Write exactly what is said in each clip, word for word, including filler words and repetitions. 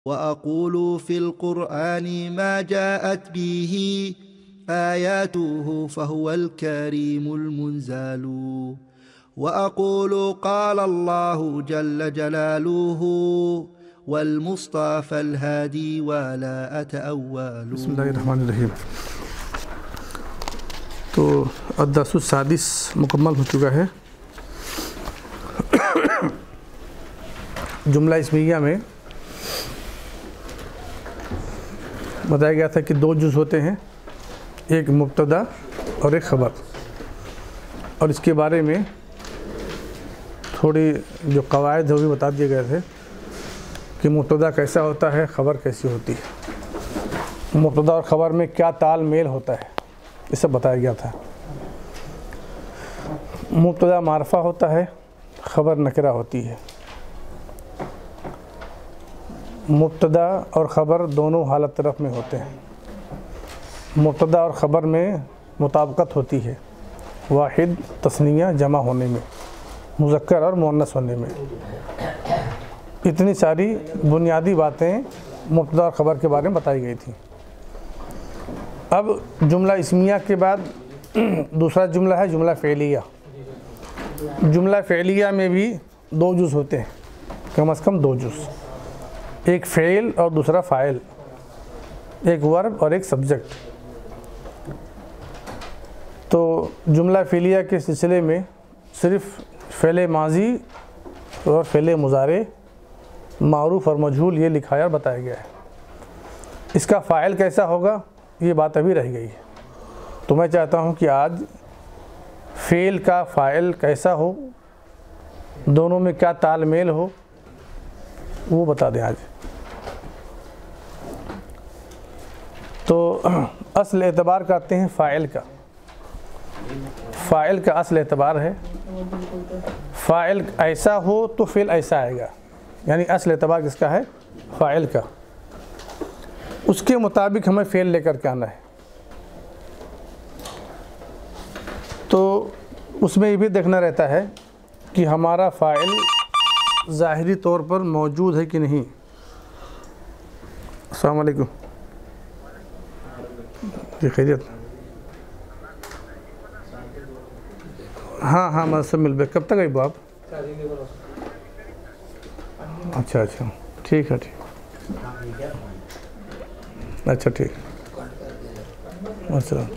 वअक़ूलू fill क़ुरआनी मा जाअत बिही आयातुहु फ़हुवल करीमुल मुनज़्ज़लू वअक़ूलू क़ालल्लाहु जल्ल जलालुहु वल मुस्तफ़ल हादी वला अतअव्वलू। बिस्मिल्लाहिर्रहमानिर्रहीम। तो अद्दर्सुस सादिस मुकम्मल हो चुका है। जुमला इस्मिया में बताया गया था कि दो जुज़ होते हैं, एक मुब्तदा और एक ख़बर, और इसके बारे में थोड़ी जो कवायद है वो भी बता दिए गए थे कि मुब्तदा कैसा होता है, ख़बर कैसी होती है, मुब्तदा और ख़बर में क्या ताल मेल होता है, ये सब बताया गया था। मुब्तदा मारफा होता है, ख़बर नकरा होती है। मुब्तदा और ख़बर दोनों हालत तरफ में होते हैं। मुब्तदा और ख़बर में मुताबिकत होती है, वाहिद तस्निया जमा होने में, मुज़क्कर और मुअन्नस होने में। इतनी सारी बुनियादी बातें मुब्तदा और ख़बर के बारे में बताई गई थी। अब जुमला इस्मिया के बाद दूसरा जुमला है जुमला फ़ेलिया। जुमला फ़ेलिया में भी दो जुज़ होते हैं, कम अज़ कम दो जुज़, एक फ़ेल और दूसरा फ़ाइल, एक वर्ब और एक सब्जेक्ट। तो जुमला फ़ेलिया के सिलसिले में सिर्फ़ फ़ेल माज़ी और फ़ेल मुज़ारे, मारूफ़ और मजहूल ये लिखाया और बताया गया है। इसका फ़ाइल कैसा होगा ये बात अभी रह गई है। तो मैं चाहता हूँ कि आज फ़ेल का फ़ाइल कैसा हो, दोनों में क्या तालमेल हो, वो बता दें आज। तो असल एतबार करते हैं फ़ाइल का। फ़ाइल का असल एतबार है, फ़ाइल ऐसा हो तो फ़ेल ऐसा आएगा, यानी असल एतबार किसका है? फ़ाइल का। उसके मुताबिक हमें फ़ेल लेकर के आना है। तो उसमें ये भी देखना रहता है कि हमारा फ़ाइल ज़ाहिरी तौर पर मौजूद है कि नहीं। अस्सलाम वालेकुम जी, खैरियत? हाँ हाँ मैं सब मिल बे। कब तक आई आप? अच्छा अच्छा, ठीक है, ठीक, अच्छा ठीक, अच्छा।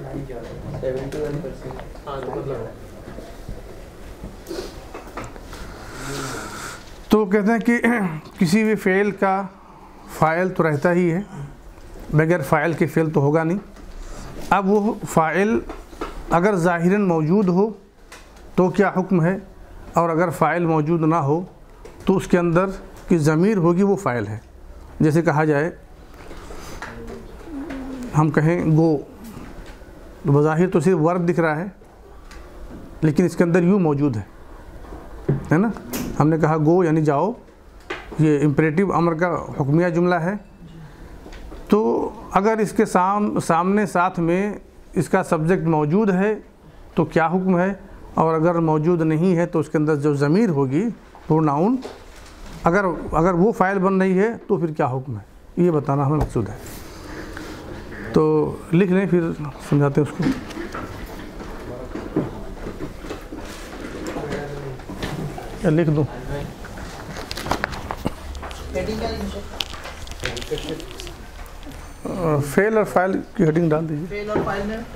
तो कहते हैं कि किसी भी फ़ेल का फ़ाइल तो रहता ही है, बगैर फ़ाइल के फ़ेल तो होगा नहीं। अब वो फ़ाइल अगर ज़ाहिरन मौजूद हो तो क्या हुक्म है, और अगर फ़ाइल मौजूद ना हो तो उसके अंदर की ज़मीर होगी वो फ़ाइल है। जैसे कहा जाए, हम कहें गो, तो बज़ाहिर तो सिर्फ वर्ब दिख रहा है, लेकिन इसके अंदर यू मौजूद है, है ना। हमने कहा गो यानी जाओ, ये इम्परेटिव अमर का हुक्मिया जुमला है। तो अगर इसके साम सामने साथ में इसका सब्जेक्ट मौजूद है तो क्या हुक्म है, और अगर मौजूद नहीं है तो उसके अंदर जो ज़मीर होगी प्रोनाउन, अगर अगर वो फ़ाइल बन रही है तो फिर क्या हुक्म है, ये बताना हमें मकसूद है। तो लिख लें, फिर समझाते हैं उसको। या लिख दूँ? फेल और फाइल की हेडिंग डाल दीजिए। फेल और फाइल में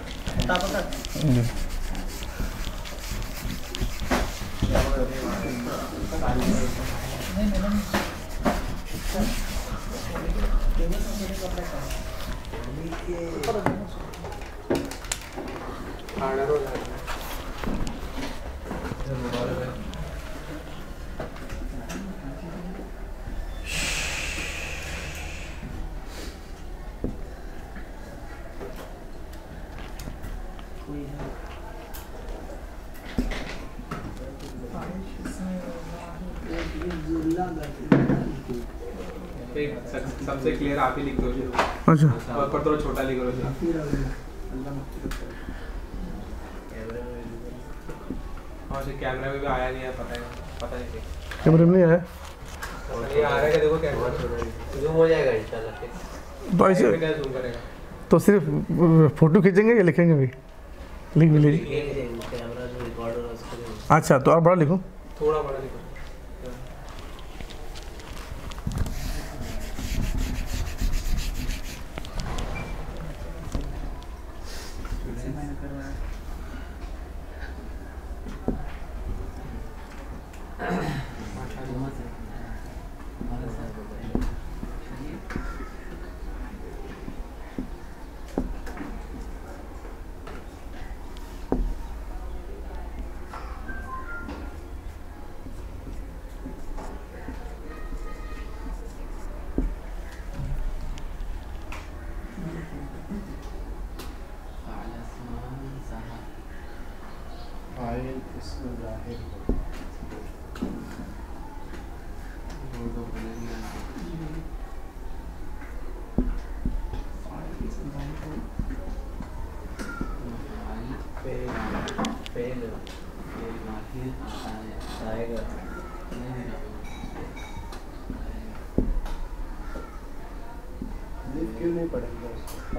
सबसे क्लियर आप ही लिख दो। अच्छा, और पर थोड़ा छोटा लिख दो। और कैमरा में भी आया नहीं है, पता है, पता नहीं कैमरे में नहीं है। ये आ रहा है देखो क्या जूम हो जाएगा इंशाल्लाह। तो ऐसे क्या जूम करेगा? तो सिर्फ फ़ोटो खींचेंगे या लिखेंगे भी? लिख भी लीजिए। कैमरा जो रिकॉर्ड हो रहा है उसको अच्छा, तो और बड़ा लिखूँ? थोड़ा बड़ा लिखो। क्यों नहीं पढ़ेंगे उसको?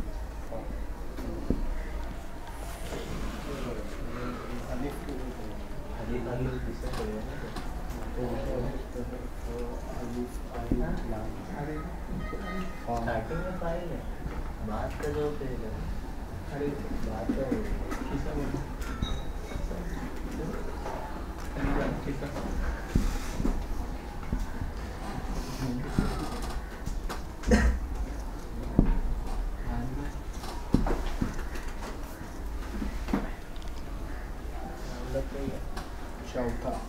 स्टार्टिंग में फाइल है, बात का जो पेज है, बात का किसका बोला? चौथा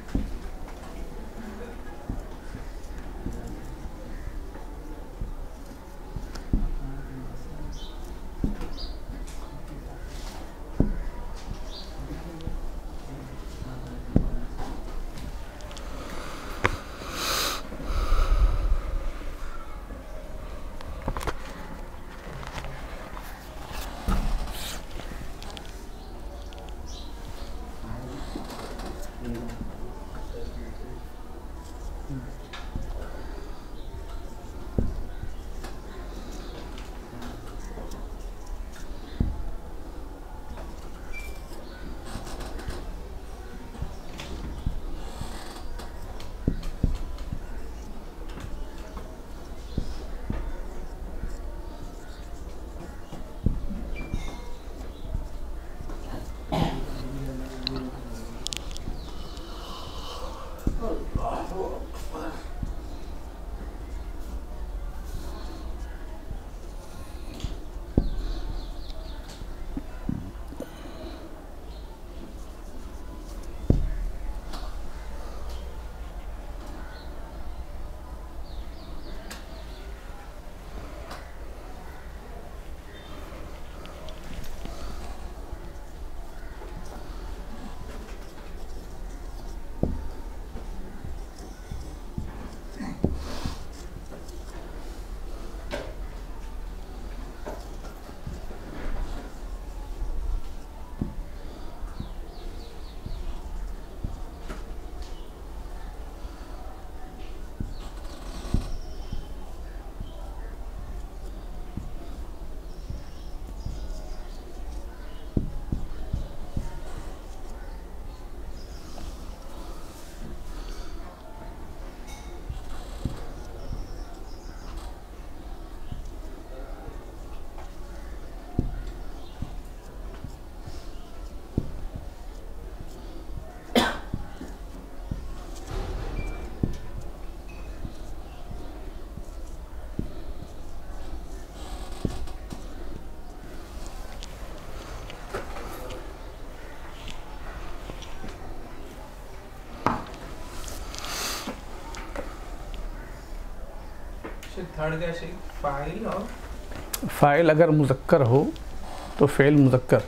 थर्ड क्या शेख? फाइल और फ़ाइल अगर मुज़क्कर हो तो फ़ेल मुज़क्कर,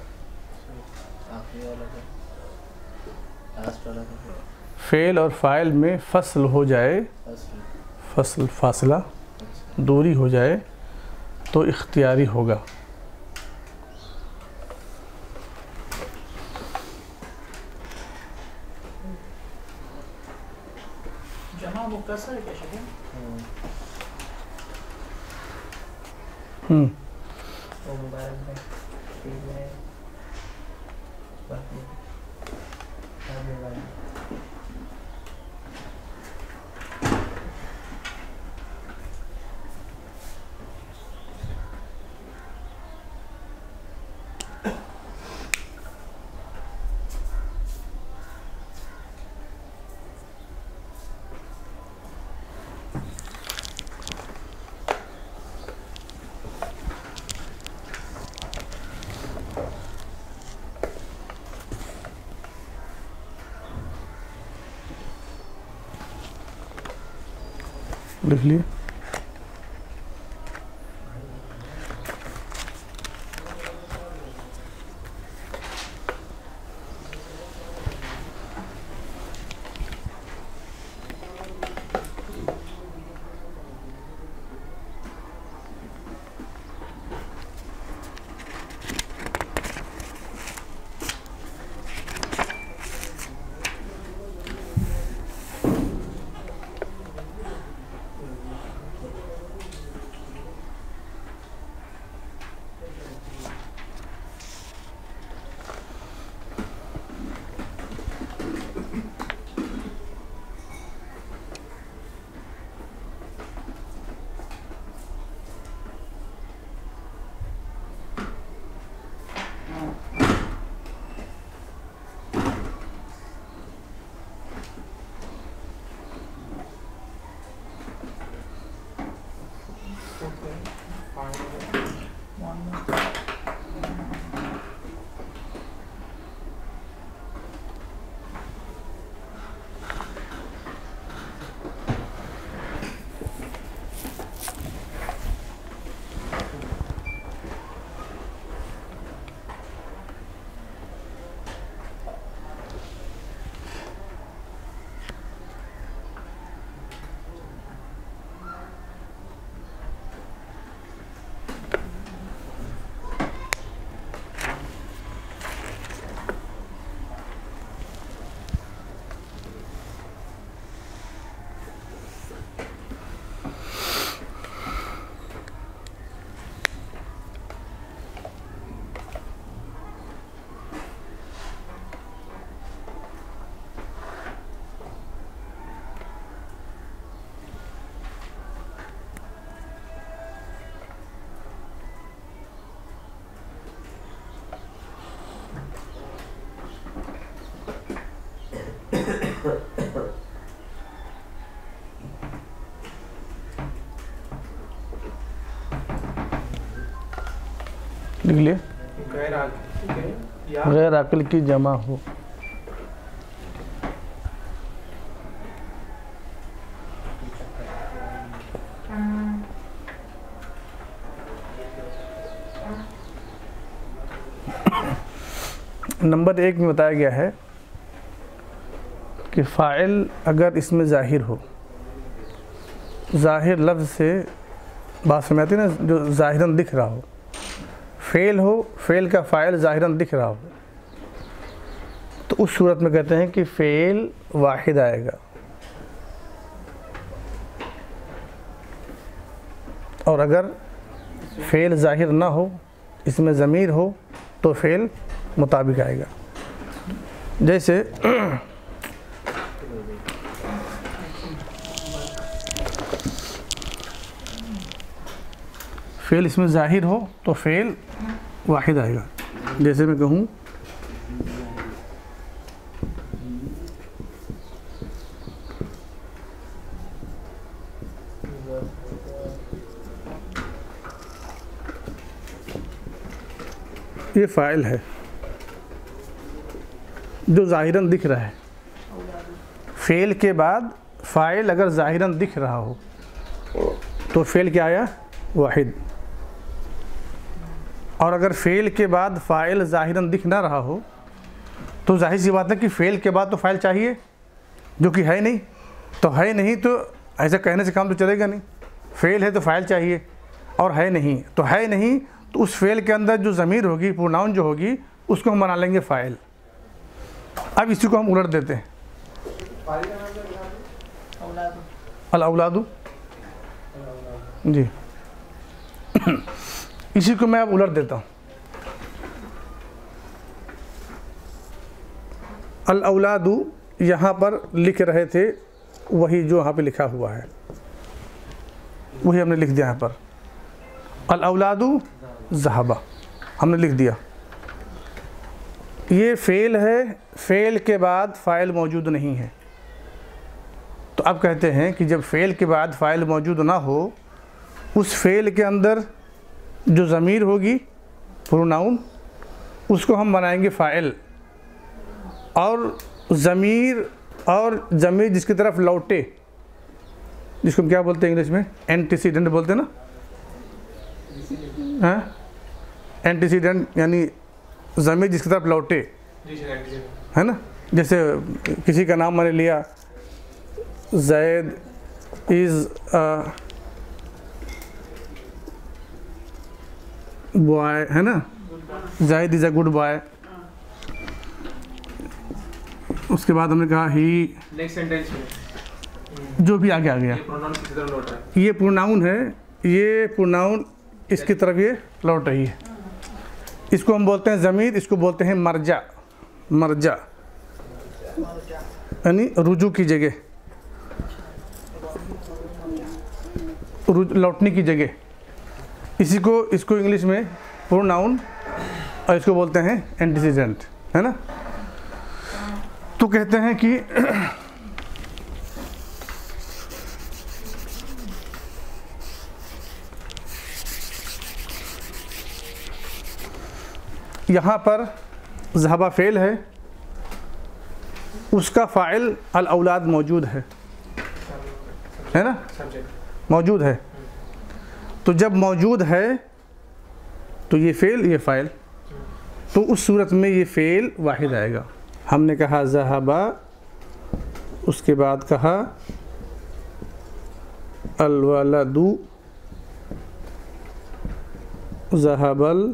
आखिरी वाला का लास्ट वाला का फ़ेल और फ़ाइल में फ़स्ल हो जाए, फर्स्ट फ़स्ल फासला, दूरी हो जाए तो इख्तियारी होगा। जमा मुकस्सर हम्म वो मुबारक है, ठीक है, बाकी सब मुबारक। लिख लिए। लिख लिए। गैर आकिल के या गैर अक्ल की जमा हो। नंबर एक में बताया गया है कि फ़ाइल अगर इसमें ज़ाहिर हो, ज़ाहिर लफ्ज़ से बात समझाती ना, जो ज़ाहिरन दिख रहा हो, फ़ेल हो, फ़ेल का फ़ाइल ज़ाहिरन दिख रहा हो, तो उस सूरत में कहते हैं कि फ़ेल वाहिद आएगा। और अगर फ़ेल ज़ाहिर ना हो, इसमें ज़मीर हो, तो फ़ेल मुताबिक आएगा। जैसे फ़ेल इसमें ज़ाहिर हो तो फ़ेल वाहिद आएगा। जैसे मैं कहूँ ये फ़ाइल है जो ज़ाहिरन दिख रहा है। फ़ेल के बाद फ़ाइल अगर ज़ाहिरन दिख रहा हो तो फ़ेल क्या आया? वाहिद। और अगर फ़ेल के बाद फ़ाइल ज़ाहिरन दिख ना रहा हो तो जाहिर सी बात है कि फ़ेल के बाद तो फ़ाइल चाहिए, जो कि है नहीं। तो है नहीं तो ऐसा कहने से काम तो चलेगा नहीं। फ़ेल है तो फ़ाइल चाहिए और है नहीं, तो है नहीं तो उस फ़ेल के अंदर जो ज़मीर होगी, प्रोनाउन जो होगी, उसको हम बना लेंगे फ़ाइल। अब इसी को हम उलट देते हैं। अल औलादु जी इसी को मैं अब उलट देता हूँ। अल औलादू यहाँ पर लिख रहे थे वही जो यहाँ पे लिखा हुआ है, वही हमने लिख दिया यहाँ पर। अल औलादू ज़हबा हमने लिख दिया। ये फ़ेल है, फ़ेल के बाद फ़ाइल मौजूद नहीं है। तो अब कहते हैं कि जब फ़ेल के बाद फ़ाइल मौजूद ना हो, उस फ़ेल के अंदर जो ज़मीर होगी प्रोनाउन, उसको हम बनाएंगे फ़ाइल, और ज़मीर और ज़मीर जिसकी तरफ लौटे, जिसको हम क्या बोलते हैं इंग्लिश में, एंटीसीडेंट बोलते हैं ना, हाँ एंटीसीडेंट, यानी ज़मीर जिसकी तरफ लौटे, है ना। जैसे किसी का नाम मैंने लिया, ज़ैद इज़ अ बॉय, है ना, Zaid is a good boy. उसके बाद हमने कहा ही, नेक्स्ट सेंटेंस में जो भी आगे आ गया, ये प्रोनाउन किसी तरह लौट रहा है। ये प्रोनाउन है, ये प्रोनाउन इसकी तरफ ये लौट रही है। इसको हम बोलते हैं ज़मीर, इसको बोलते हैं मरजा, मरजा यानी रुजू की जगह, लौटने की जगह। इसी को इसको इंग्लिश में प्रोनाउन, और इसको बोलते हैं एंटीसीडेंट, है ना। तो कहते हैं कि यहाँ पर ज़हबा फ़ेल है, उसका फ़ाइल अल औलाद मौजूद है, है ना, मौजूद है। तो जब मौजूद है तो ये फ़ेल, ये फ़ाइल, तो उस सूरत में ये फ़ेल वाहिद आएगा। हमने कहा ज़हबा, उसके बाद कहा अल वलदू, ज़हबल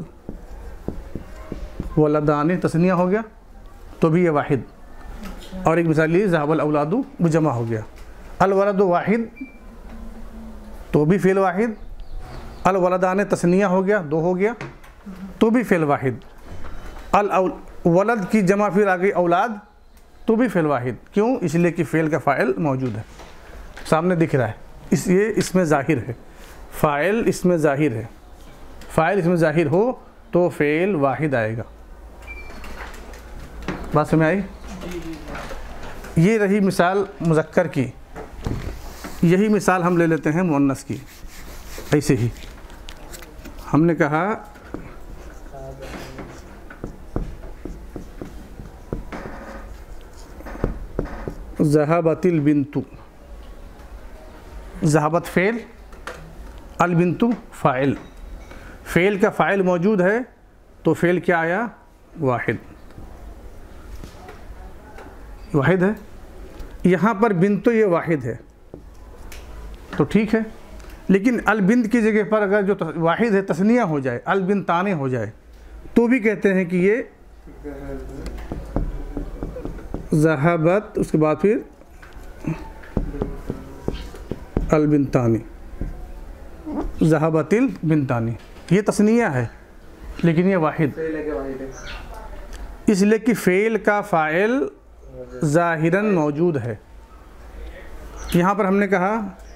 वलदानी तस्निया हो गया, तो भी ये वाहिद। और एक मिसाल ये ज़हबल औलादू वो जमा हो गया। अल वलदु वाहिद, तो भी फ़ेल वाहिद। अल वलदाने तस्निया हो गया, दो हो गया, तो भी फ़ेल वाहिद। अल वलद की जमा फिर आ गई औलाद, तो भी फ़ेल वाहिद। क्यों? इसलिए कि फ़ेल का फ़ाइल मौजूद है, सामने दिख रहा है, इस ये इसमें ज़ाहिर है, फ़ाइल इसमें ज़ाहिर है। फ़ाइल इसमें ज़ाहिर हो तो फ़ेल वाहिद आएगा। बात समझ आई? ये रही मिसाल मुज़क्कर की। यही मिसाल हम ले लेते हैं मुअन्नस की। ऐसे ही हमने कहा ज़हबतिल बिन्तु, ज़हबत फ़ेल, अल बिन्तु फ़ाइल। फ़ेल का फ़ाइल मौजूद है तो फ़ेल क्या आया? वाहिद, वाहिद है। यहाँ पर बिन्तु ये वाहिद है तो ठीक है, लेकिन अल बिन्त की जगह पर अगर जो वाहिद है तस्निया हो जाए, अल बिन्ताने हो जाए, तो भी कहते हैं कि ये ज़हबत, उसके बाद फिर अल बिन्तानी, ज़हबतिल बिन्तानी। ये तस्निया है लेकिन ये वाहिद, इसलिए कि फ़ेल का फ़ाइल ज़ाहिरन मौजूद है। यहाँ पर हमने कहा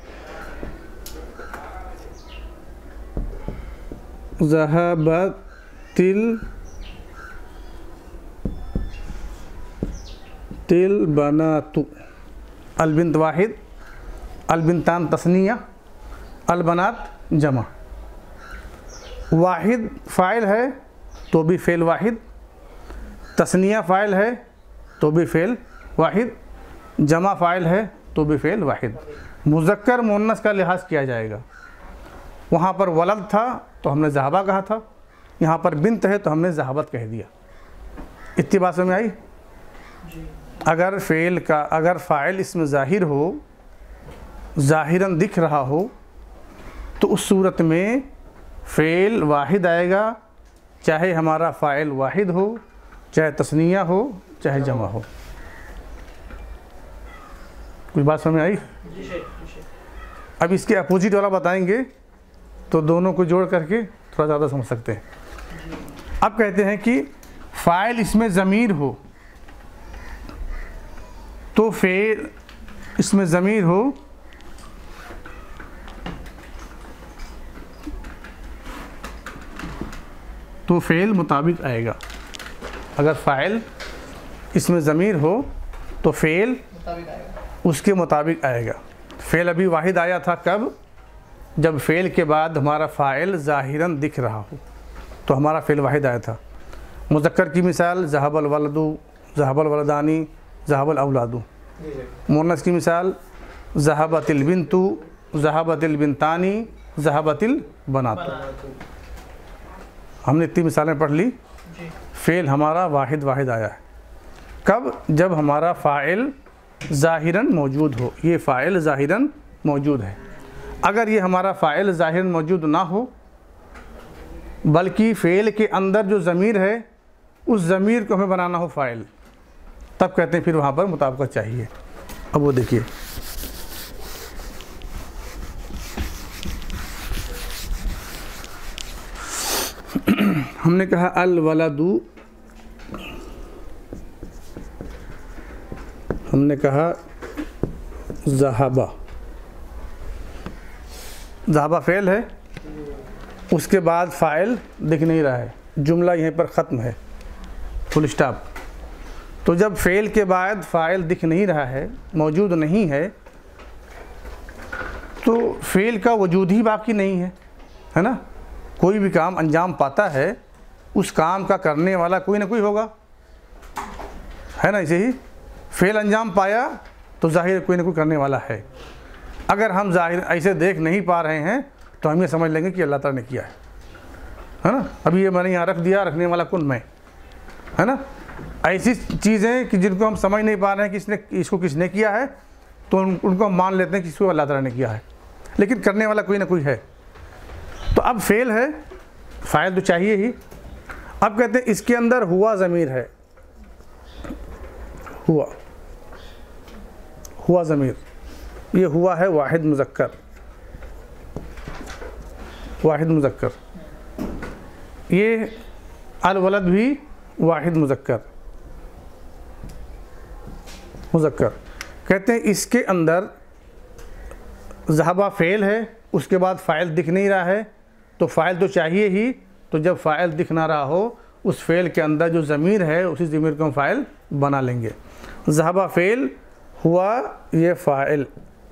ज़हबतिल तिल बनातु, अल बिन्त वाहिद, अल बिन्तान तस्निया, अल बनात जमा। वाहिद फ़ाइल है तो भी फ़ेल वाहिद, तस्निया फ़ाइल है तो भी फ़ेल वाहिद, जमा फ़ाइल है तो भी फ़ेल वाहिद। मुज़क्कर मुअन्नस का लिहाज किया जाएगा। वहाँ पर वलद था तो हमने ज़हबा कहा था, यहाँ पर बिन्त है तो हमने ज़हबत कह दिया। इतनी बात समझ में आई? अगर फ़ेल का अगर फ़ाइल इसमें ज़ाहिर हो, ज़ाहिरन दिख रहा हो, तो उस सूरत में फ़ेल वाहिद आएगा, चाहे हमारा फ़ाइल वाहिद हो, चाहे तस्निया हो, चाहे जमा हो। कुछ बात समझ में आई? अब इसके अपोजिट वाला बताएंगे तो दोनों को जोड़ करके थोड़ा ज़्यादा समझ सकते हैं। अब कहते हैं कि फ़ाइल इसमें ज़मीर हो तो फ़ेल इसमें ज़मीर हो तो फ़ेल मुताबिक आएगा। अगर फ़ाइल इसमें ज़मीर हो तो फ़ेल मुताबिक आएगा। उसके मुताबिक आएगा। फ़ेल अभी वाहिद आया था कब? जब फ़ेल के बाद हमारा फ़ाइल ज़ाहिरन दिख रहा हो तो हमारा फ़ेल वाहिद आया था। मुज़क्कर की मिसाल ज़हबल वलदु, ज़हबल वलदानी, ज़हबल औलादु। मुअन्नस की मिसाल ज़हबतिल बिन्तु, ज़हबतिल बिन्तानी, ज़हबतिल बनातु। हमने इतनी मिसालें पढ़ ली। फ़ेल हमारा वाहिद वाहिद आया है कब? जब हमारा फ़ाइल ज़ाहिरन मौजूद हो। ये फ़ाइल ज़ाहिरन मौजूद है। अगर ये हमारा फ़ाइल ज़ाहिरन मौजूद ना हो बल्कि फ़ेल के अंदर जो ज़मीर है उस ज़मीर को हमें बनाना हो फ़ाइल, तब कहते हैं फिर वहाँ पर मुताबिकत चाहिए। अब वो देखिए, हमने कहा अल वलदु, हमने कहा ज़हाबा, ज़हाबा फ़ेल है, उसके बाद फ़ाइल दिख नहीं रहा है, जुमला यहीं पर ख़त्म है, फुल स्टॉप। तो जब फ़ेल के बाद फ़ाइल दिख नहीं रहा है, मौजूद नहीं है, तो फ़ेल का वजूद ही बाकी नहीं है, है ना। कोई भी काम अंजाम पाता है उस काम का करने वाला कोई ना कोई होगा, है ना। ऐसे ही फ़ेल अंजाम पाया तो ज़ाहिर कोई ना कोई करने वाला है। अगर हम ज़ाहिर ऐसे देख नहीं पा रहे हैं तो हम ये समझ लेंगे कि अल्लाह ताला ने किया है, है ना। अभी ये मैंने यहाँ रख दिया, रखने वाला कौन? मैं, है ना। ऐसी चीज़ें कि जिनको हम समझ नहीं पा रहे हैं कि इसने इसको किसने किया है, तो उन, उनको हम मान लेते हैं कि इसको अल्लाह ताला ने किया है, लेकिन करने वाला कोई ना कोई है। तो अब फ़ेल है, फ़ाइल तो चाहिए ही। अब कहते हैं इसके अंदर हुआ ज़मीर है, हुआ हुआ ज़मीर, ये हुआ है वाहिद मुज़क्कर, वाहिद मुज़क्कर। ये अल वलद भी वाहिद मुज़क्कर, मुज़क्कर। कहते हैं इसके अंदर ज़हबा फ़ेल है, उसके बाद फ़ाइल दिख नहीं रहा है, तो फ़ाइल तो चाहिए ही। तो जब फ़ाइल दिख ना रहा हो उस फ़ेल के अंदर जो ज़मीर है उसी ज़मीर को हम फ़ाइल बना लेंगे। ज़हबा फ़ेल, हुआ ये फ़ाइल।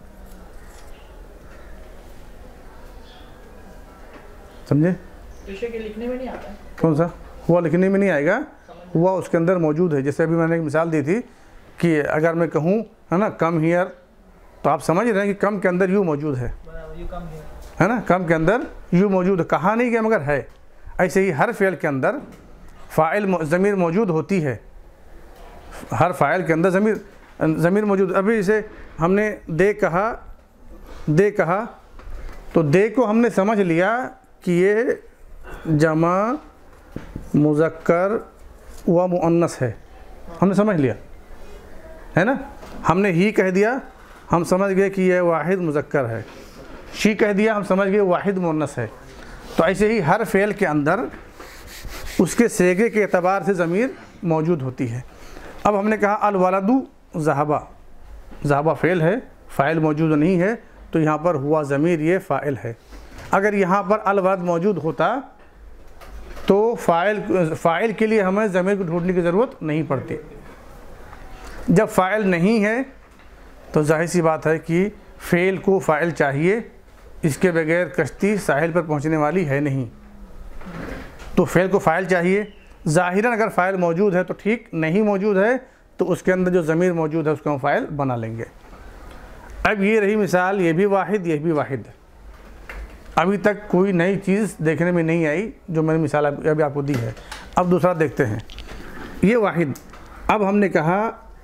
समझे? के लिखने में नहीं आता है। कौन सा? हुआ लिखने में नहीं आएगा, हुआ उसके अंदर मौजूद है। जैसे अभी मैंने एक मिसाल दी थी कि अगर मैं कहूँ, है ना, कम हियर, तो आप समझ रहे हैं कि कम के अंदर यू मौजूद है, है ना। कम के अंदर यू मौजूद है, कहा नहीं गया मगर है। ऐसे ही हर फ़ेल के अंदर फ़ाइल ज़मीर मौजूद होती है, हर फ़ाइल के अंदर ज़मीर ज़मीर मौजूद। अभी इसे हमने दे कहा, दे कहा तो दे को हमने समझ लिया कि ये जमा मुज़क्कर व मुअन्नस है, हमने समझ लिया, है ना। हमने ही कह दिया, हम समझ गए कि यह वाहिद मुज़क्कर है। शी कह दिया, हम समझ गए वाहिद मुअन्नस है। तो ऐसे ही हर फ़ेल के अंदर उसके सेगे के एतबार से ज़मीर मौजूद होती है। अब हमने कहा अल वलदु ज़हबा, ज़हबा फ़ेल है, फ़ाइल मौजूद नहीं है, तो यहाँ पर हुआ ज़मीर ये फ़ाइल है। अगर यहाँ पर अल वलद मौजूद होता तो फ़ाइल फ़ाइल के लिए हमें ज़मीर को ढूंढने की ज़रूरत नहीं पड़ती। जब फ़ाइल नहीं है तो जाहिर सी बात है कि फ़ेल को फ़ाइल चाहिए, इसके बगैर कश्ती साहिल पर पहुंचने वाली है नहीं। तो फ़ेल को फ़ाइल चाहिए। ज़ाहिरन अगर फ़ाइल मौजूद है तो ठीक, नहीं मौजूद है तो उसके अंदर जो ज़मीर मौजूद है उसको हम फ़ाइल बना लेंगे। अब ये रही मिसाल, ये भी वाहिद, ये भी वाहिद। अभी तक कोई नई चीज़ देखने में नहीं आई जो मैंने मिसाल अभी आपको दी है। अब दूसरा देखते हैं, ये वाहिद। अब हमने कहा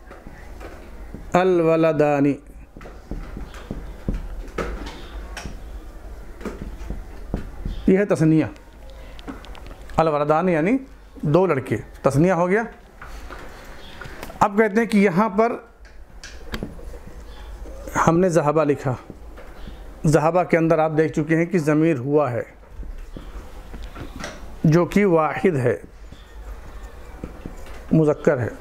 अल वलदानी, यह है तस्निया। अल वलदानी यानी दो लड़के, तस्निया हो गया। अब कहते हैं कि यहाँ पर हमने ज़हबा लिखा, ज़हबा के अंदर आप देख चुके हैं कि ज़मीर हुआ है, जो कि वाहिद है, मुज़क्कर है।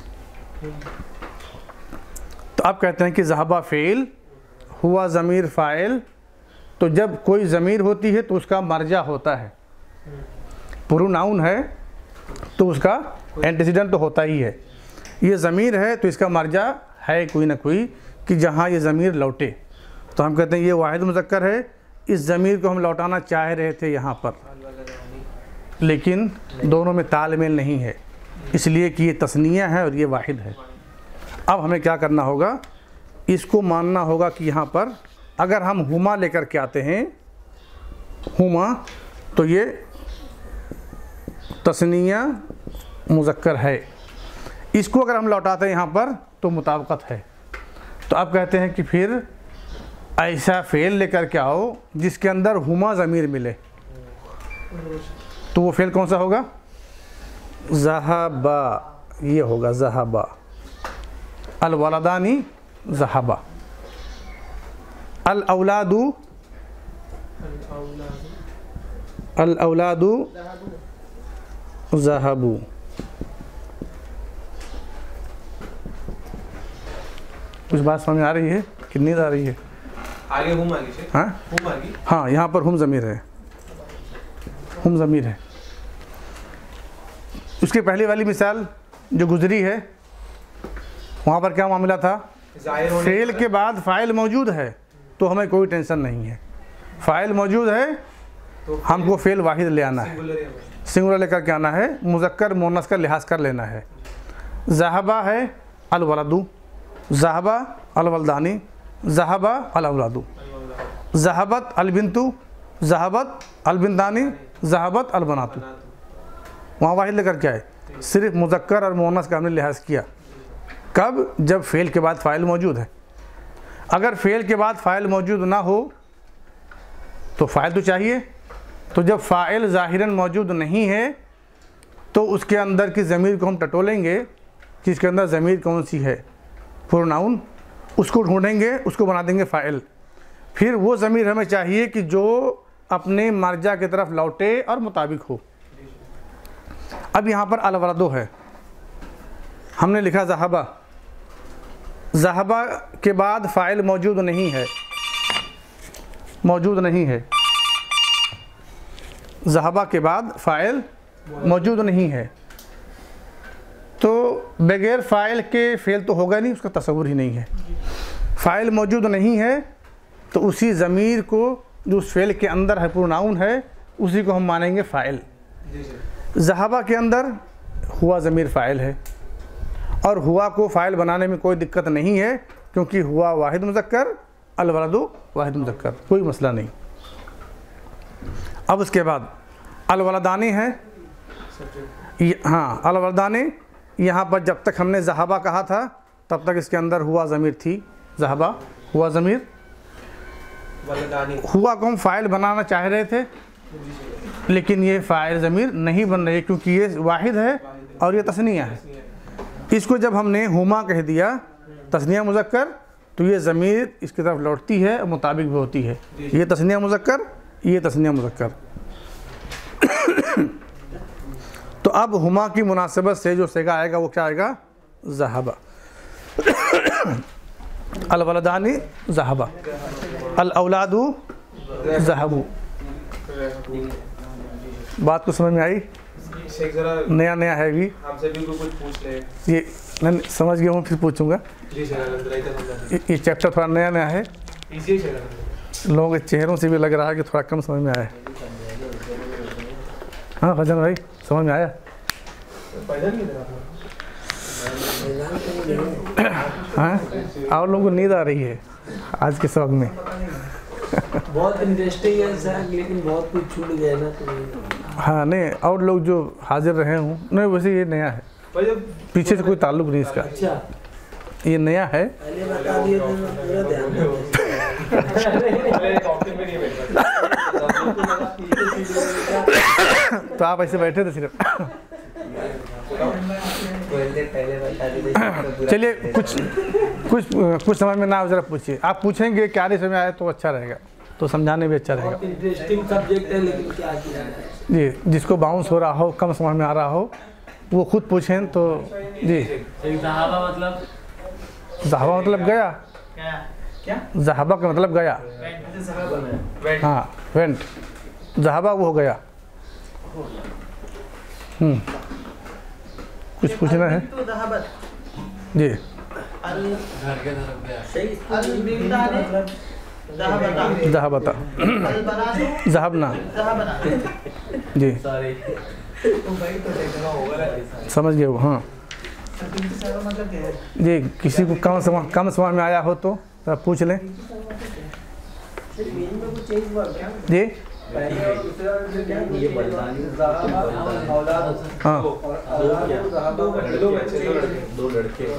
तो आप कहते हैं कि ज़हबा फ़ेल, हुआ ज़मीर फ़ाइल। तो जब कोई ज़मीर होती है तो उसका मर्जा होता है, प्रोनाउन है तो उसका एंटीसीडेंट तो होता ही है। ये ज़मीर है तो इसका मर्जा है कोई ना कोई कि जहाँ ये ज़मीर लौटे। तो हम कहते हैं ये वाहिद मुज़क्कर है, इस ज़मीर को हम लौटाना चाह रहे थे यहाँ पर, लेकिन दोनों में तालमेल नहीं है, इसलिए कि ये तस्निया है और ये वाहिद है। अब हमें क्या करना होगा, इसको मानना होगा कि यहाँ पर अगर हम हुमा लेकर के आते हैं, हुमा, तो ये तस्निया मुज़क्कर है। इसको अगर हम लौटाते हैं यहाँ पर तो मुताबिकत है। तो आप कहते हैं कि फिर ऐसा फ़ेल लेकर के आओ जिसके अंदर हुमा ज़मीर मिले। तो वो फ़ेल कौन सा होगा? ज़हबा, ये होगा ज़हबा। अल वलदानी ज़हबा, अल औलादू अल औलादू ज़हबू। कुछ बात समझ आ रही है कि नींद आ रही है? आगे हुम आगे से, हाँ हुम आगे, हाँ, यहाँ पर हुम ज़मीर है, हुम ज़मीर है। उसकी पहली वाली मिसाल जो गुजरी है वहाँ पर क्या मामला था? ज़ाहिर होने फ़ेल के बाद फ़ाइल मौजूद है तो हमें कोई टेंशन नहीं है। फ़ाइल मौजूद है तो हमको फ़ेल वाहिद ले आना है, सिंगुलर है। सिंगुलर लेकर के आना है, मुज़क्कर मुअन्नस का लिहाज कर लेना है। ज़हबा है अल वलदू, ज़हबा अल वलदानी, ज़हबा अल औलादू, ज़हबत अल बिन्तु, ज़हबत अल बिन्तानी, ज़हबत अल बनातू। वहाँ वाहिद लेकर के आए, सिर्फ मुज़क्कर और मुअन्नस का हमने लिहाज किया। कब? जब फ़ेल के बाद फ़ाइल मौजूद है। अगर फ़ेल के बाद फ़ाइल मौजूद ना हो तो फ़ाइल तो चाहिए। तो जब फ़ाइल ज़ाहिरन मौजूद नहीं है तो उसके अंदर की ज़मीर को हम टटोलेंगे कि इसके अंदर ज़मीर कौन सी है, प्रोनाउन, उसको ढूंढेंगे, उसको बना देंगे फ़ाइल। फिर वो ज़मीर हमें चाहिए कि जो अपने मर्जा की तरफ लौटे और मुताबिक हो। अब यहाँ पर अल वलदो है, हमने लिखा ज़हबा, ज़हबा के बाद फ़ाइल मौजूद नहीं है, मौजूद नहीं है। ज़हबा के बाद फ़ाइल मौजूद नहीं है तो बगैर फ़ाइल के फ़ेल तो होगा नहीं, उसका तसव्वुर ही नहीं है। फ़ाइल मौजूद नहीं है तो उसी ज़मीर को जो उस फ़ेल के अंदर है, प्रोनाउन है, उसी को हम मानेंगे फ़ाइल। ज़हबा के अंदर हुआ ज़मीर फ़ाइल है और हुआ को फ़ाइल बनाने में कोई दिक्कत नहीं है क्योंकि हुआ वाहिद मुज़क्कर, अल वलदू वाहिद मुज़क्कर, कोई मसला नहीं। अब उसके बाद अल वलदानी है, हाँ अल वलदानी, यहाँ पर जब तक हमने ज़हबा कहा था तब तक इसके अंदर हुआ ज़मीर थी, ज़हबा हुआ ज़मीर। हुआ को हम फ़ाइल बनाना चाह रहे थे लेकिन ये फ़ाइल ज़मीर नहीं बन रही क्योंकि ये वाहिद है और ये तस्निया है। इसको जब हमने हुमा कह दिया, तस्निया मुज़क्कर, तो ये ज़मीर इसकी तरफ लौटती है और मुताबिक भी होती है। ये तस्निया मुज़क्कर, ये तस्निया मुज़क्कर। तो अब हुमा की मुनासिबत से जो सेगा आएगा वो क्या आएगा? ज़हबा। अल वलदानी ज़हबा, अल औलादू ज़हबू। बात को समझ में आई? शेख जरा नया नया है भी, हमसे भी कुछ पूछ ले। ये नहीं समझ गया हूँ, फिर पूछूंगा। जी शेख अलहम्दुलिल्लाह, ये ये चैप्टर थोड़ा नया नया है, इसी शेख अलहम्दुलिल्लाह। लोगों के चेहरों से भी लग रहा है कि थोड़ा कम समझ में आया है। हाँ फजन भाई, समझ में आया? पैदल नहीं था हाँ, और लोगों को नींद आ रही है आज के सबक में। बहुत इंटरेस्टिंग है सर, लेकिन बहुत कुछ छूट गया ना तो। हाँ नहीं, और लोग जो हाजिर रहे हूँ, नहीं वैसे ये नया है, भाई जब पीछे से कोई ताल्लुक नहीं इसका, अच्छा ये नया है। पहले बता दिए तो मैं पूरा ध्यान पहले टॉपिक में नहीं बैठा तो आप ऐसे बैठे थे सिर्फ। पहले बता दिए। चलिए कुछ कुछ कुछ समझ में ना हो जरा पूछिए। आप पूछेंगे क्या नहीं समझ में आया तो अच्छा रहेगा। तो समझाने भी अच्छा रहेगा। इंटरेस्टिंग सब्जेक्ट है लेकिन क्या किया जाए। जी, जिसको बाउंस हो रहा हो, कम समझ में आ रहा हो, वो खुद पूछें। तो जी, एक ज़हाबा मतलब ज़हाबा मतलब गया, क्या क्या ज़हाबा का मतलब गया। वेंट से सब हाँ, वेंट, ज़हाबा वो हो गया। हम्म, कुछ पूछना है तो ज़हाबत जी? अल घर के तरफ गया सही अल बिगदाने ज़हाबता ज़हाबता, अल बनातु ज़हाबना, ज़हाबना। जी सॉरी तो भाई तो देखना होगा ना। समझ गए वो। हाँ तीन से सारा मतलब क्या है? जी, किसी को कम समझ कम समझ में आया हो तो जरा पूछ लें जी। ये बलदानी हाँ, दो बच्चे दो लड़के दो लड़के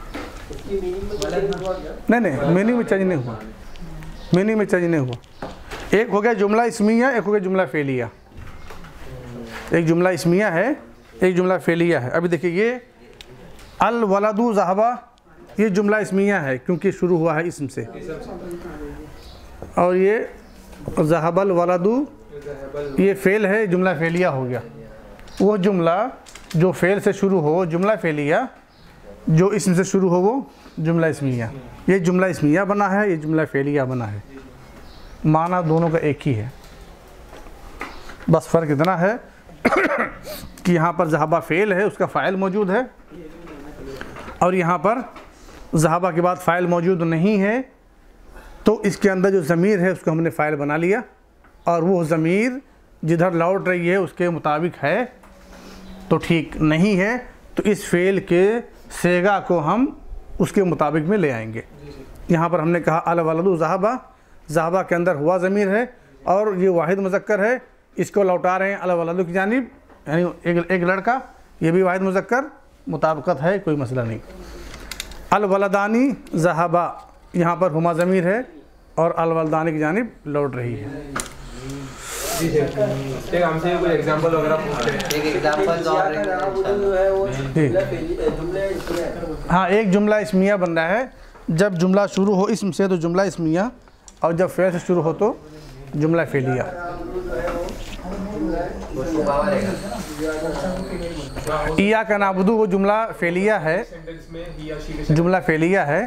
नहीं नहीं, मीनिंग में चेंज नहीं हुआ, मीनिंग में चेंज नहीं हुआ। एक हो गया जुमला इस्मिया, एक हो गया जुमला फेलिया। एक जुमला इस्मिया है, एक जुमला फेलिया है। अभी देखिए, ये अल वलदु ज़हबा, ये जुमला इस्मिया है क्योंकि शुरू हुआ है इसम से, और ये ज़हबल वलदु ये फेल है, जुमला फेलिया हो गया। वो जुमला जो फेल से शुरू हो जुमला फेलिया, जो इसम से शुरू हो वो जुमला इस्मिया। ये जुमला इस्मिया बना है, ये जुमला फेलिया बना है, माना दोनों का एक ही है। बस फ़र्क इतना है कि यहाँ पर ज़हाबा फ़ेल है, उसका फ़ाइल मौजूद है, और यहाँ पर ज़हाबा के बाद फ़ाइल मौजूद नहीं है। तो इसके अंदर जो ज़मीर है उसको हमने फ़ाइल बना लिया, और वो ज़मीर जिधर लौट रही है उसके मुताबिक है तो ठीक नहीं है, तो इस फ़ेल के सेगा को हम उसके मुताबिक में ले आएंगे। यहाँ पर हमने कहा अल वलदु ज़हबा, ज़हबा के अंदर हुआ ज़मीर है और ये वाहिद मुज़क्कर है, इसको लौटा रहे हैं अल वलदु की जानिब, यानी एक एक लड़का, ये भी वाहिद मुज़क्कर, मुताबिकत है, कोई मसला नहीं। अल वलदानी ज़हबा, यहाँ पर हुमा ज़मीर है और अल वलदानी की जानिब लौट रही है। एक हमसे कोई एग्जांपल वगैरह पूछते हैं। एक एग्जांपल जी, हाँ, एक जुमला इस्मिया बन रहा है। जब जुमला शुरू हो इसम से तो जुमला इस्मिया, और जब फ़ेल से शुरू हो तो जुमला फेलिया। इया का नाबुदू वो जुमला फेलिया है, सेंटेंस में ही या शी के जुमला फेलिया है।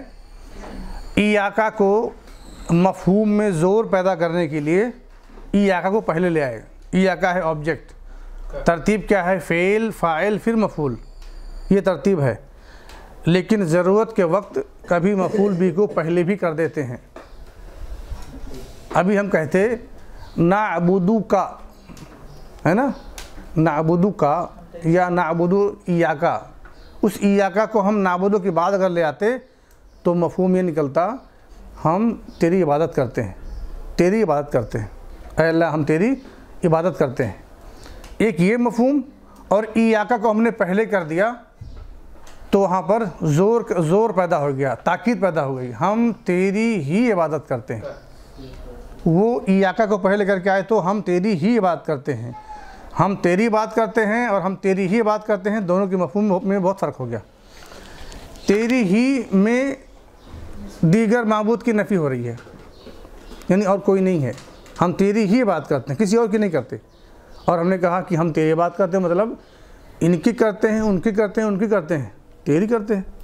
इयाका को मफहूम में ज़ोर पैदा करने के लिए इयाका को पहले ले आए। इयाका है ऑब्जेक्ट, तरतीब क्या है? फ़ेल, फ़ाइल, फिर मफूल, ये तरतीब है। लेकिन ज़रूरत के वक्त कभी मफूल भी को पहले भी कर देते हैं। अभी हम कहते नाअबुदू का, है ना, नाअबुदू का या नाअबुदू इयाका, उस इयाका को हम नाअबुदू के बाद अगर ले आते तो मफहूम ये निकलता हम तेरी इबादत करते हैं, तेरी इबादत करते हैं, ऐ अल्लाह हम तेरी इबादत करते हैं। एक ये मफहूम, और इयाका को हमने पहले कर दिया तो वहाँ पर ज़ोर ज़ोर पैदा हो गया, ताकीद पैदा हो गई, हम तेरी ही इबादत करते हैं। वो इयाका को पहले करके आए तो हम तेरी ही इबादत करते हैं, हम तेरी बात करते हैं और हम तेरी ही बात करते हैं, दोनों के मफहूम में बहुत फ़र्क हो गया। तेरी ही में दीगर माबूद की नफ़ी हो रही है, यानी और कोई नहीं है, हम तेरी ही बात करते हैं, किसी और की नहीं करते। और हमने कहा कि हम तेरी बात करते हैं मतलब इनकी करते हैं, उनकी करते हैं, उनकी करते हैं, तेरी करते हैं,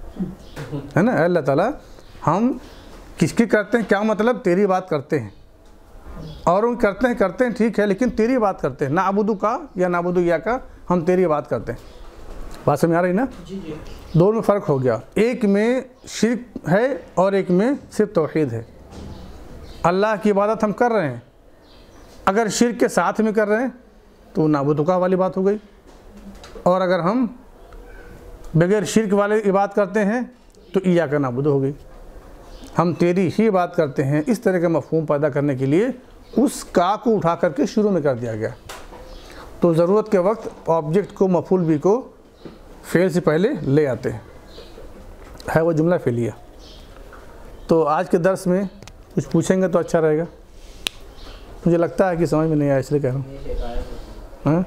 है ना। अल्लाह ताला हम किसकी करते हैं, क्या मतलब? तेरी बात करते हैं, और उन करते हैं करते हैं ठीक है, लेकिन तेरी बात करते हैं। नाअबुदू का या नाअबुदू या का, हम तेरी बात करते हैं। बात समझ आ रही ना? दोनों में फ़र्क हो गया, एक में शिर्क है और एक में सिर्फ तौहीद है। अल्लाह की इबादत हम कर रहे हैं, अगर शिर्क के साथ में कर रहे हैं तो नाअबुदू का वाली बात हो गई, और अगर हम बगैर शिर्क वाले इबादत करते हैं तो इया का नाअबुदू हो गई, हम तेरी ही बात करते हैं। इस तरह का मफहूम पैदा करने के लिए उस का को उठा करके शुरू में कर दिया गया। तो ज़रूरत के वक्त ऑब्जेक्ट को मफूल भी को फ़ेल से पहले ले आते हैं, है वो जुमला फेलिया। तो आज के दर्स में कुछ पूछेंगे तो अच्छा रहेगा। मुझे लगता है कि समझ में नहीं आया, इसलिए कह रहा हूँ। हाँ,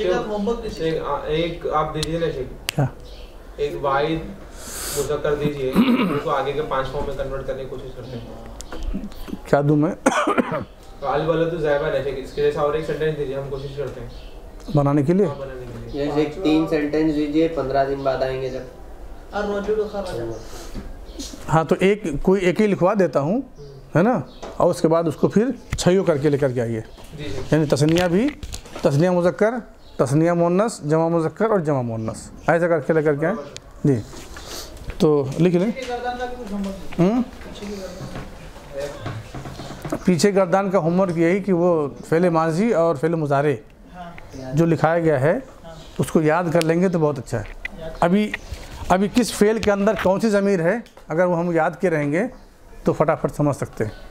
एक एक आप दीजिए ना शेख, क्या? एक वाहिद मुज़क्कर दीजिए, उसको आगे के पांच फॉर्म में कन्वर्ट करने की कोशिश करते हैं। क्या दूँ मैं? अल बलदु ज़ैबन है, इसके जैसा और एक सेंटेंस दीजिए, हम कोशिश करते हैं बनाने के लिए। हाँ, बनाने के लिए। जैसे एक तीन सेंटेंस दीजिए, पंद्रह दिन बाद आएंगे जब। अर्रजुलु खरजा। हाँ तो एक कोई एक ही लिखवा देता हूँ, है ना, और उसके बाद उसको फिर छयो करके लेकर के आइए। जी जी। यानी तस्निया भी, तस्निया मुज़क्कर, तस्निया मुअन्नस, जमा मुज़क्कर और जमा मुअन्नस, ऐसा करके लेकर के आए जी। तो लिख लें। पीछे गर्दन का भी कुछ होमवर्क। हम्म? पीछे की गर्दन। पीछे गर्दान का होमवर्क यही कि वो फ़ेल माजी और फ़ेल मुज़ारे हाँ। जो लिखाया गया है उसको याद कर लेंगे तो बहुत अच्छा है। अभी अभी किस फ़ेल के अंदर कौन सी ज़मीर है, अगर वो हम याद के रहेंगे तो फटाफट समझ सकते हैं।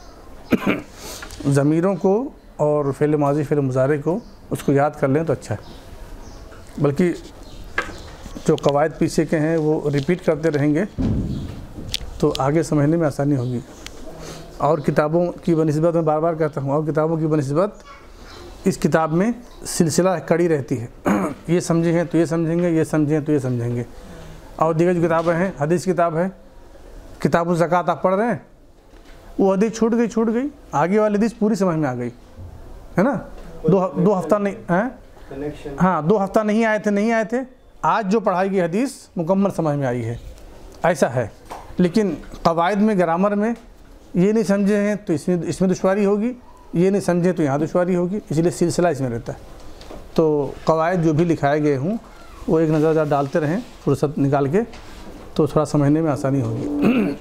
ज़मीरों को और फ़ेल माजी फ़ेल मुज़ारे को उसको याद कर लें तो अच्छा है। बल्कि जो कवायद पीछे के हैं वो रिपीट करते रहेंगे तो आगे समझने में आसानी होगी। और किताबों की बनिस्बत मैं बार बार कहता हूँ, और किताबों की बनिस्बत इस किताब में सिलसिला कड़ी रहती है। ये समझे हैं तो ये समझेंगे, ये समझे हैं तो ये समझेंगे। और दीगर जो किताबें हैं, हदीस किताब है, किताब ज़कात आप पढ़ रहे हैं, वो हदीस छूट गई छूट गई आगे वाली हदीस पूरी समझ में आ गई, है ना। दो दो हफ्ता नहीं हैं, हाँ दो हफ्ता नहीं आए थे नहीं आए थे आज जो पढ़ाई की हदीस मुकम्मल समझ में आई है, ऐसा है। लेकिन कवायद में, ग्रामर में ये नहीं समझे हैं तो इसमें इसमें दुश्वारी होगी, ये नहीं समझे तो यहाँ दुश्वारी होगी, इसलिए सिलसिला इसमें रहता है। तो कवायद जो भी लिखाए गए हों वो एक नज़र डालते रहें फुर्सत निकाल के, तो थोड़ा समझने में आसानी होगी।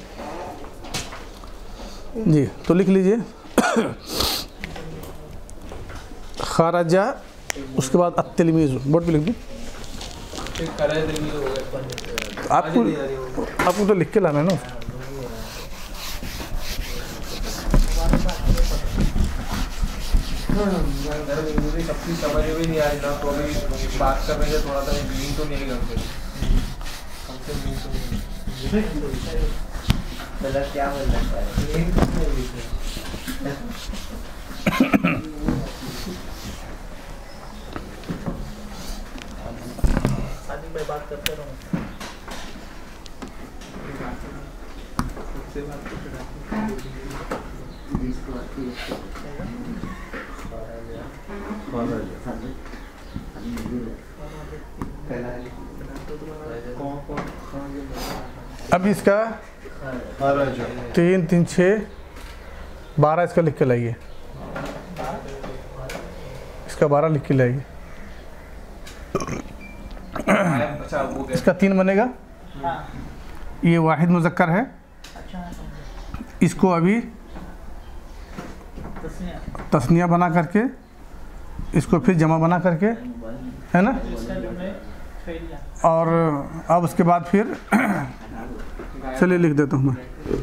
जी तो लिख लीजिए खराजा, उसके बाद अत्तिलमीज़, बोर्ड पे लिख दी। आपको आपको तो लिख के लाना है ना। मुझे सब चीज़ समझ में नहीं आ रही ना, तो अभी बात करने से थोड़ा सा मीन तो नहीं करते, हमसे मीन तो नहीं। मतलब क्या बोलना चाह रहे हैं? आदमी भाई बात करते रहो। उससे बात करते अब इसका तीन तीन छः बारह इसका लिख के लाइए, इसका बारह लिख के लाइए। अच्छा वो क्या? इसका तीन बनेगा। हाँ। ये वाहिद मुज़क्कर है, अच्छा। इसको अभी तस्निया। तस्निया बना करके इसको फिर जमा बना करके, है ना। इसका जुमले फेलिया। और अब उसके बाद फिर चलिए लिख देता हूँ मैं।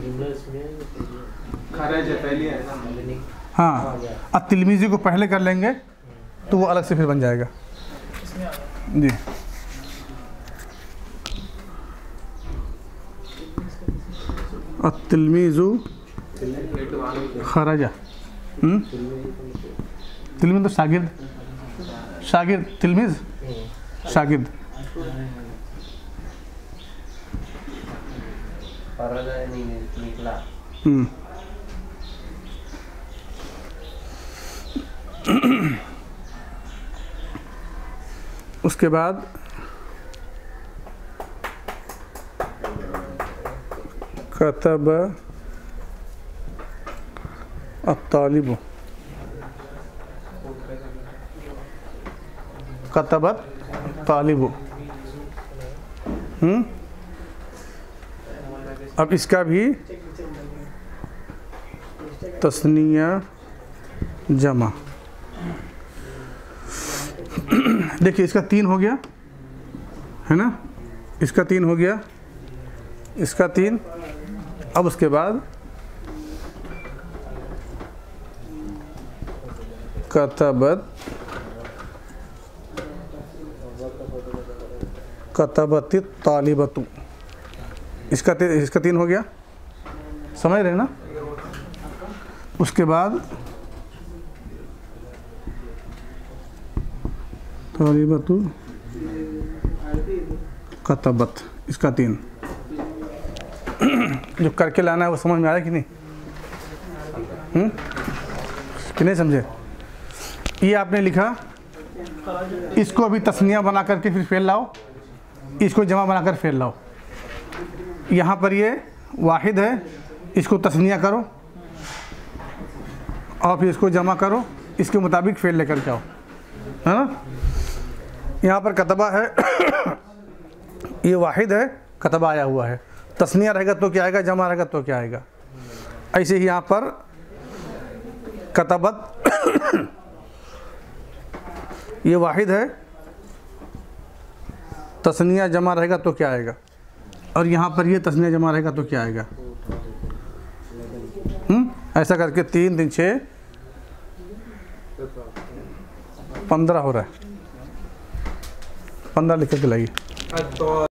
खराज है पहली है ना। हाँ, अब तिलमीज़ी को पहले कर लेंगे तो वो अलग से फिर बन जाएगा इसमें आ गया। जी। अत्तिलमीज़ु खराजा, तिलमीज़ तो शागिर्द, शागिर्द तिलमीज़ शागिर्द। निकला। हम्म। उसके बाद कतब अत्तालिब, कतबत तालिब। हम्म। अब इसका भी तस्निया जमा। देखिए इसका तीन हो गया, है ना, इसका तीन हो गया, इसका तीन। अब उसके बाद कतबत कतबत तालिबतु, इसका ती, इसका तीन हो गया, समझ रहे ना। उसके बाद तालिबतु कतबत, इसका तीन। जो करके लाना है वो समझ में आ रहा है कि नहीं? हम्म कि नहीं समझे? ये आपने लिखा, इसको अभी तस्निया बना करके फिर फेल लाओ, इसको जमा बनाकर फेल लाओ। यहाँ पर ये वाहिद है, इसको तस्निया करो और फिर इसको जमा करो, इसके मुताबिक फेल लेकर के आओ, है ना। यहाँ पर कतबा है, ये वाहिद है, कतबा आया हुआ है। तस्निया रहेगा तो क्या आएगा, जमा रहेगा तो क्या आएगा। ऐसे ही यहाँ पर कतबत ये वाहिद है, तस्निया जमा रहेगा तो क्या आएगा, और यहाँ पर ये तस्निया जमा रहेगा तो क्या आएगा। हम्म ऐसा करके तीन दिन छः पंद्रह हो रहा है, पंद्रह लिख के लाइए।